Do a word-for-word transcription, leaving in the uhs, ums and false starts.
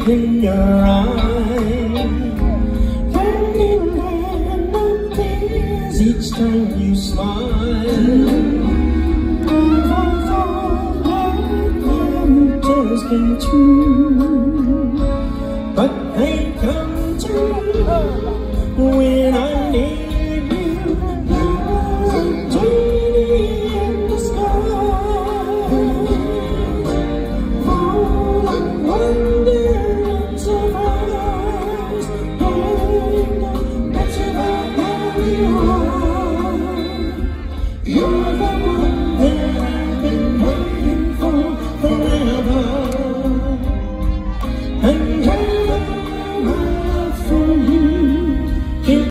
in your eyes, running down the tears each time you smile. I thought that just came true, but they come to when I need